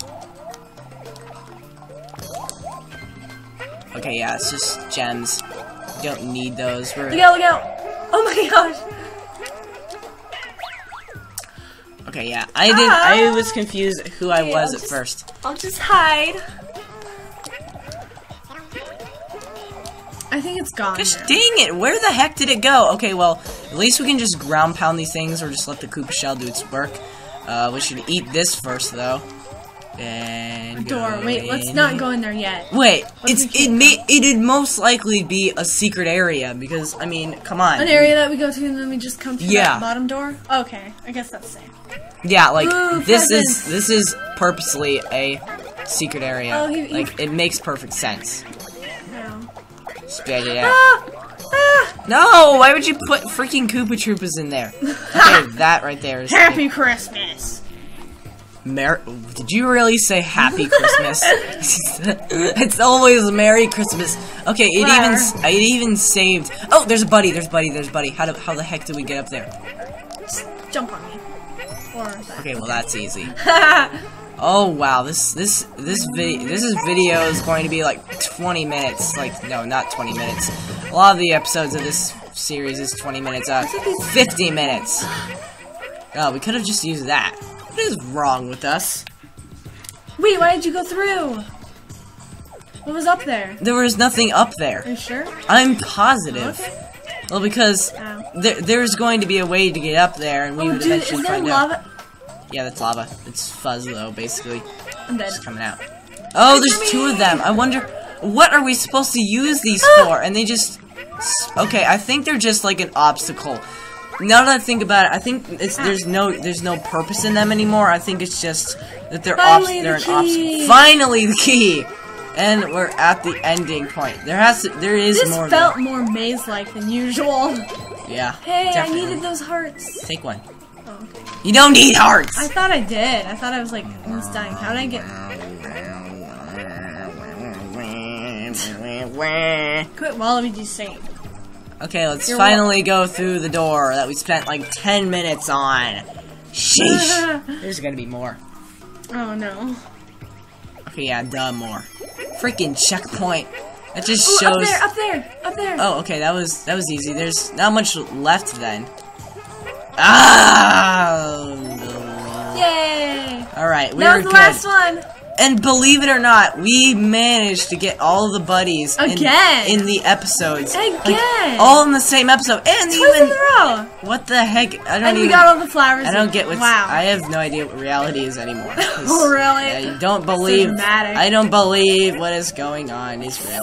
Speaker 1: Okay, yeah, it's just gems. We don't need those. We're
Speaker 2: Look out! Look out! Oh my gosh!
Speaker 1: okay. Yeah, I did. I was confused who I
Speaker 2: Okay,
Speaker 1: was
Speaker 2: I'll
Speaker 1: at
Speaker 2: just-
Speaker 1: first.
Speaker 2: I'll just hide. I think it's gone.
Speaker 1: Gosh
Speaker 2: now.
Speaker 1: dang it! Where the heck did it go? Okay, well, at least we can just ground pound these things, or just let the Koopa shell do its work. Uh, we should eat this first, though. And
Speaker 2: Door.
Speaker 1: go
Speaker 2: Wait, let's
Speaker 1: in.
Speaker 2: not go in there yet.
Speaker 1: Wait,
Speaker 2: What
Speaker 1: it's
Speaker 2: if we
Speaker 1: it
Speaker 2: can't
Speaker 1: may it'd most likely be a secret area because I mean, come on.
Speaker 2: An area that we go to and then we just come through
Speaker 1: Yeah.
Speaker 2: that bottom door? Okay, I guess that's safe.
Speaker 1: Yeah, like
Speaker 2: Ooh,
Speaker 1: this
Speaker 2: presents.
Speaker 1: is this is purposely a secret area.
Speaker 2: Oh, he- he-
Speaker 1: like it makes perfect sense.
Speaker 2: No.
Speaker 1: Spit it out.
Speaker 2: Ah! Ah!
Speaker 1: No, why would you put freaking Koopa Troopas in there? Okay, that right there is
Speaker 2: Happy Christmas!
Speaker 1: Mer- Did you really say Happy Christmas? It's always Merry Christmas. Okay, it even
Speaker 2: Whatever.
Speaker 1: it even saved. Oh, there's a buddy. There's buddy. There's buddy. How do, how the heck did we get up there?
Speaker 2: Just jump on me. Or that.
Speaker 1: Okay, well that's easy. Oh wow, this this this video this is video is going to be like twenty minutes. Like no, not twenty minutes. A lot of the episodes of this series is twenty minutes. Uh, fifty minutes. Oh, we could have just used that. What is wrong with us?
Speaker 2: Wait, why did you go through? What was up there?
Speaker 1: There was nothing up there.
Speaker 2: Are you sure?
Speaker 1: I'm positive.
Speaker 2: Okay.
Speaker 1: Well, because
Speaker 2: Ow.
Speaker 1: there, there's going to be a way to get up there, and we
Speaker 2: Oh,
Speaker 1: would
Speaker 2: dude,
Speaker 1: eventually
Speaker 2: is there
Speaker 1: find out.
Speaker 2: lava?
Speaker 1: Yeah, that's lava. It's fuzz, though, basically.
Speaker 2: I'm dead.
Speaker 1: It's coming out. Oh, there's two of them. I wonder, what are we supposed to use these
Speaker 2: Ah!
Speaker 1: for? And they just... Okay, I think they're just like an obstacle. Now that I think about it, I think it's there's no there's no purpose in them anymore. I think it's just that they're obs
Speaker 2: Finally,
Speaker 1: they're
Speaker 2: the
Speaker 1: an
Speaker 2: key.
Speaker 1: obstacle. Finally, the key. And we're at the ending point. There has to, there is
Speaker 2: This
Speaker 1: more.
Speaker 2: felt
Speaker 1: though.
Speaker 2: more maze-like than usual.
Speaker 1: Yeah.
Speaker 2: Hey,
Speaker 1: definitely.
Speaker 2: I needed those hearts.
Speaker 1: Take one.
Speaker 2: Oh, okay.
Speaker 1: You don't need hearts.
Speaker 2: I thought I did. I thought I was like almost dying. How did I get? Quit Waluigi singing.
Speaker 1: Okay, let's
Speaker 2: You're
Speaker 1: finally go through the door that we spent like ten minutes on. Sheesh. There's gonna be more.
Speaker 2: Oh no.
Speaker 1: Okay, yeah, duh, more. Freaking checkpoint. That just
Speaker 2: Ooh,
Speaker 1: shows.
Speaker 2: up there, up there, up there.
Speaker 1: Oh, okay, that was that was easy. There's not much left then. Ah!
Speaker 2: Yay!
Speaker 1: All right, we
Speaker 2: That
Speaker 1: were
Speaker 2: was the
Speaker 1: good.
Speaker 2: last one.
Speaker 1: And believe it or not, we managed to get all the buddies in-
Speaker 2: Again.
Speaker 1: in, the episodes.
Speaker 2: Again.
Speaker 1: Like, all in the same episode. And
Speaker 2: Twice
Speaker 1: even
Speaker 2: in a row.
Speaker 1: what the heck? I don't
Speaker 2: And
Speaker 1: even
Speaker 2: we got all the flowers.
Speaker 1: I don't get what's
Speaker 2: Wow.
Speaker 1: I have no idea what reality is anymore. 'Cause
Speaker 2: Oh, really?
Speaker 1: I don't believe
Speaker 2: dramatic.
Speaker 1: I don't believe what is going on is real.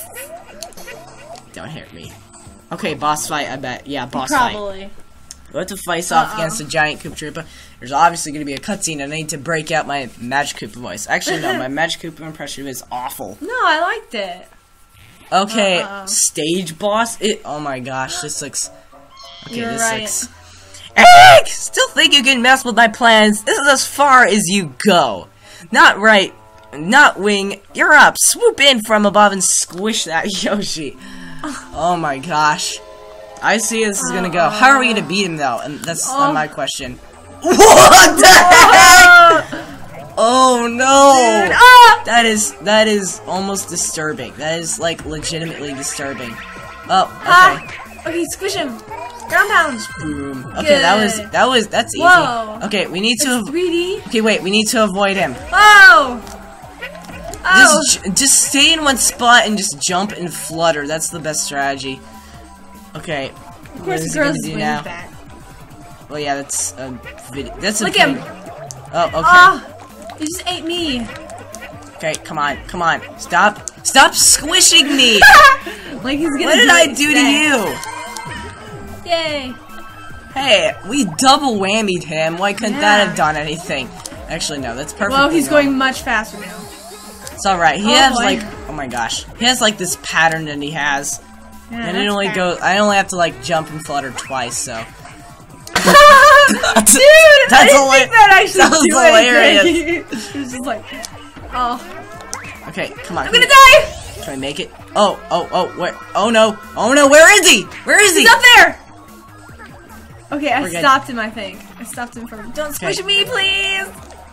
Speaker 1: Don't hurt me. Okay, boss fight, I bet. Yeah, boss fight.
Speaker 2: Probably.
Speaker 1: We have to face off
Speaker 2: Uh-oh.
Speaker 1: against a giant Koopa Troopa. There's obviously going to be a cutscene, and I need to break out my Magic Koopa voice. Actually, no, my Magic Koopa impression is awful.
Speaker 2: No, I liked it.
Speaker 1: Okay,
Speaker 2: Uh-oh.
Speaker 1: stage boss? It. Oh my gosh, this looks... Okay,
Speaker 2: You're
Speaker 1: this
Speaker 2: right.
Speaker 1: looks... Egg! Still think you can mess with my plans? This is as far as you go. Not right. Not wing. You're up. Swoop in from above and squish that Yoshi. Oh my gosh. I see this is gonna go. How are we gonna beat him though? And that's
Speaker 2: Oh.
Speaker 1: not my question. What the heck? Oh no!
Speaker 2: Dude, ah!
Speaker 1: That is that is almost disturbing. That is like legitimately disturbing. Oh, okay.
Speaker 2: Ah! Okay, squish him. Ground pound.
Speaker 1: Boom. Okay, that was
Speaker 2: Good.
Speaker 1: that was that's easy.
Speaker 2: Whoa.
Speaker 1: Okay, we need to.
Speaker 2: It's
Speaker 1: Av
Speaker 2: three D.
Speaker 1: okay, wait. We need to avoid him.
Speaker 2: Oh! Oh!
Speaker 1: Just j- just stay in one spot and just jump and flutter. That's the best strategy. Okay.
Speaker 2: Of
Speaker 1: What
Speaker 2: course,
Speaker 1: is
Speaker 2: he
Speaker 1: he
Speaker 2: grows
Speaker 1: gonna
Speaker 2: his
Speaker 1: do
Speaker 2: wings
Speaker 1: now?
Speaker 2: back.
Speaker 1: Well, yeah, that's a video. That's a
Speaker 2: Look at
Speaker 1: thing.
Speaker 2: him.
Speaker 1: Oh, okay.
Speaker 2: Ah! He just ate me.
Speaker 1: Okay, come on, come on. Stop, stop squishing me.
Speaker 2: Like he's gonna.
Speaker 1: What did
Speaker 2: do
Speaker 1: I
Speaker 2: it
Speaker 1: do to
Speaker 2: instead.
Speaker 1: you?
Speaker 2: Yay!
Speaker 1: Hey, we double whammied him. Why couldn't that
Speaker 2: Yeah.
Speaker 1: have done anything? Actually, no, that's perfect.
Speaker 2: Well, he's going much faster now.
Speaker 1: It's alright. He
Speaker 2: Oh,
Speaker 1: has
Speaker 2: boy.
Speaker 1: like, oh my gosh, he has like this pattern that he has,
Speaker 2: Yeah,
Speaker 1: and it
Speaker 2: that's
Speaker 1: only
Speaker 2: bad.
Speaker 1: goes. I only have to like jump and flutter twice. So
Speaker 2: Dude, I
Speaker 1: That's
Speaker 2: didn't
Speaker 1: hila-
Speaker 2: think that actually
Speaker 1: that was
Speaker 2: do
Speaker 1: hilarious.
Speaker 2: anything. It was just like, oh,
Speaker 1: okay, come on.
Speaker 2: I'm
Speaker 1: come
Speaker 2: gonna
Speaker 1: on.
Speaker 2: die.
Speaker 1: Can I make it? Oh, oh, oh, where? Oh no, oh no, where is he? Where is he?
Speaker 2: He's up there. Okay, I
Speaker 1: We're good.
Speaker 2: stopped him. I think I stopped him from. Don't squish
Speaker 1: Okay.
Speaker 2: me, please.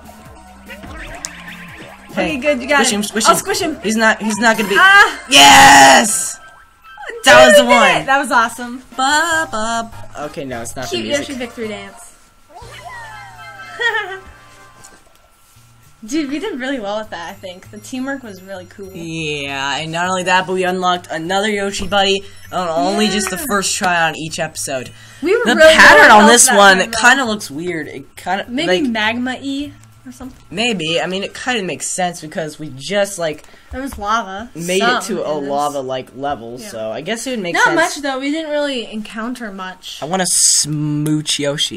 Speaker 1: Hey,
Speaker 2: Okay, good. You got
Speaker 1: squish
Speaker 2: it.
Speaker 1: him, squish
Speaker 2: I'll
Speaker 1: him.
Speaker 2: squish him.
Speaker 1: He's not. He's not gonna be.
Speaker 2: Ah!
Speaker 1: Yes. That
Speaker 2: Dude,
Speaker 1: was the
Speaker 2: we did
Speaker 1: one.
Speaker 2: it. That was awesome.
Speaker 1: Ba, ba. Okay, no, it's not
Speaker 2: Cute
Speaker 1: the music.
Speaker 2: Yoshi victory dance. Dude, we did really well with that, I think. The teamwork was really cool.
Speaker 1: Yeah, and not only that, but we unlocked another Yoshi buddy on only just the
Speaker 2: Yeah.
Speaker 1: first try on each episode.
Speaker 2: We were
Speaker 1: The
Speaker 2: really
Speaker 1: pattern
Speaker 2: low
Speaker 1: on
Speaker 2: health
Speaker 1: this
Speaker 2: that
Speaker 1: one
Speaker 2: time, though.
Speaker 1: kind of looks weird. It kind of
Speaker 2: Maybe
Speaker 1: like
Speaker 2: magma-y. or something?
Speaker 1: Maybe. I mean, it kind of makes sense because we just, like,
Speaker 2: There was lava.
Speaker 1: made
Speaker 2: Some
Speaker 1: it to a
Speaker 2: in this.
Speaker 1: lava-like level,
Speaker 2: Yeah.
Speaker 1: so I guess it would make
Speaker 2: Not
Speaker 1: sense.
Speaker 2: much though. We didn't really encounter much.
Speaker 1: I want to smooch Yoshi.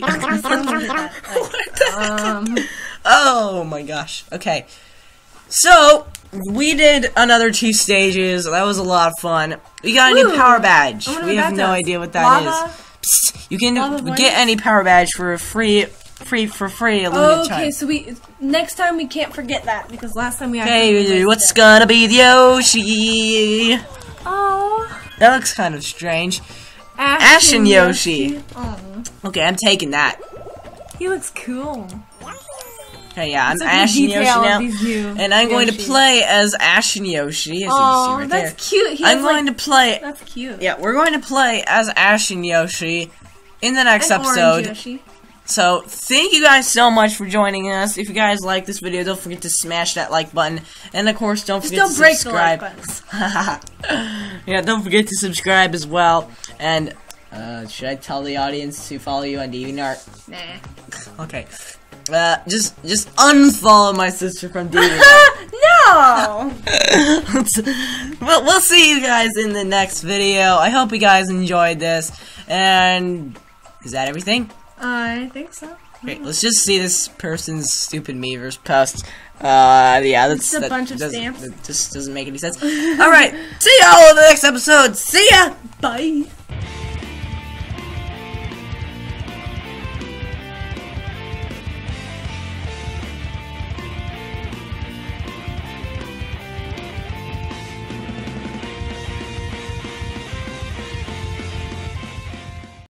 Speaker 2: um,
Speaker 1: Oh my gosh. Okay. So, we did another two stages. That was a lot of fun. We got a new
Speaker 2: Ooh.
Speaker 1: power badge.
Speaker 2: I wonder
Speaker 1: We
Speaker 2: what
Speaker 1: have
Speaker 2: that
Speaker 1: no
Speaker 2: does.
Speaker 1: idea what that is.
Speaker 2: Lava?
Speaker 1: Psst, you can
Speaker 2: Lava
Speaker 1: get
Speaker 2: voice?
Speaker 1: any power badge for free, free for free a limited
Speaker 2: oh, okay,
Speaker 1: time.
Speaker 2: so we next time we can't forget that because last time we
Speaker 1: Hey,
Speaker 2: actually
Speaker 1: what's
Speaker 2: wasted
Speaker 1: gonna be the Yoshi?
Speaker 2: it. Oh,
Speaker 1: That looks kind of strange.
Speaker 2: Ash,
Speaker 1: Ash and Yoshi.
Speaker 2: Oh,
Speaker 1: Okay, I'm taking that.
Speaker 2: he looks cool.
Speaker 1: Okay, yeah, I'm
Speaker 2: Look at the
Speaker 1: Ash and Yoshi
Speaker 2: detail of
Speaker 1: now.
Speaker 2: these new
Speaker 1: And I'm going to
Speaker 2: Yoshis.
Speaker 1: play as Ash and Yoshi, as you can see
Speaker 2: Oh,
Speaker 1: right
Speaker 2: that's
Speaker 1: there.
Speaker 2: cute. He
Speaker 1: I'm
Speaker 2: has,
Speaker 1: going
Speaker 2: like,
Speaker 1: to play...
Speaker 2: That's cute.
Speaker 1: Yeah, we're going to play as Ash and Yoshi in the next
Speaker 2: An orange
Speaker 1: episode.
Speaker 2: Yoshi.
Speaker 1: So, thank you guys so much for joining us. If you guys like this video, don't forget to smash that like button. And, of course, don't
Speaker 2: Just
Speaker 1: forget
Speaker 2: don't
Speaker 1: to
Speaker 2: break
Speaker 1: subscribe.
Speaker 2: the like buttons.
Speaker 1: Yeah, don't forget to subscribe as well. And, uh, should I tell the audience to follow you on DeviantArt?
Speaker 2: Nah.
Speaker 1: Okay. Uh, just, just unfollow my sister from DeviantArt.
Speaker 2: No!
Speaker 1: Well, we'll see you guys in the next video. I hope you guys enjoyed this. And is that everything?
Speaker 2: I think so.
Speaker 1: Okay, let's just see this person's stupid Mever's post. Uh, yeah, that's
Speaker 2: Just a
Speaker 1: that
Speaker 2: bunch of
Speaker 1: doesn't-
Speaker 2: stamps.
Speaker 1: That just doesn't make any sense. All right, see y'all in the next episode. See ya.
Speaker 2: Bye.